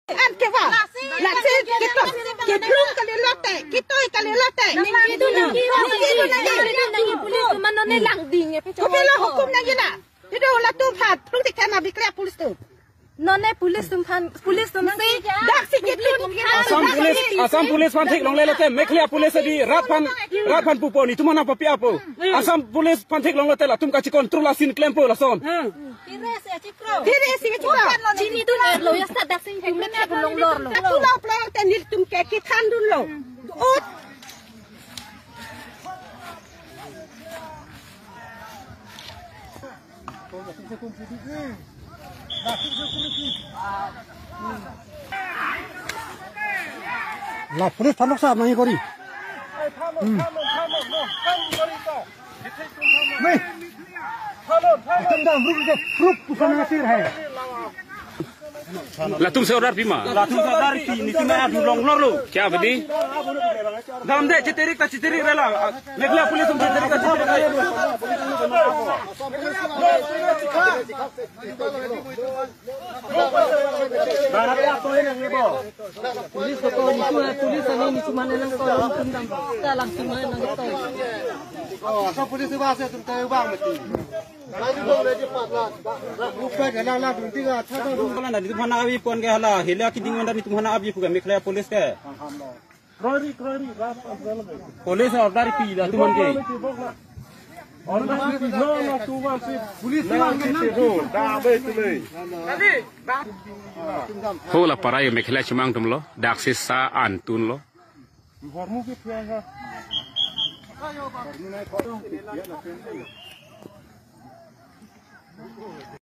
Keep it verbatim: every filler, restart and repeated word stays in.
An ke wa. La se kita ke plum kali lote, kita kali lote. Itu nanti nanti nanti polis tu mana ni lang ding ya Ko pila hukum na gina. Itu la tu phat, plum tik kana bikla polis tu. None polis tu pan polis tu nanti. Dak sikit lu. Asam polis, asam polis pan tik long lelote, meklia polis di ratpan ratpan puponi, tu mana papi apa? Asam polis pan tik long lelote la tum kaci kontrol asin klempo la son. Kira si cikro. Kiri si cikro. Sini tu ni lo ya sak dak sing pun ni long lor lo. Tu la plan tenil tum ke kitan dulu. Ut La polis tanok sa nahi kori. Weh. Itam dam ruk ke ruk pusan ngasir hai. La tum seorang pima. La tum seorang pi ni tum ada long lor lo. Kya bedi? Dam de citerik ta citerik rela. Meklia polis tum citerik ta citerik. Polis tu kau ni tu polis ni ni cuma nang kau langsung dam. Tak langsung nang kau. Oh, so polis tu bahasa tum tahu bang mesti. Lagi dong lagi empat lah. Lupa jalan lah dulu tiga. Kalau nanti tu mana abi pun ke hala. Hilang kiding mana ni tu mana abi pun meklia polis ke. Krori krori Polis orang dari pi dah tu mana ke. Orang ni no no tu masih Polis tu bang tu dah betul le. Ho la parai meklia cemang tum lo. Dak sisa antun lo. Hormu ke tiang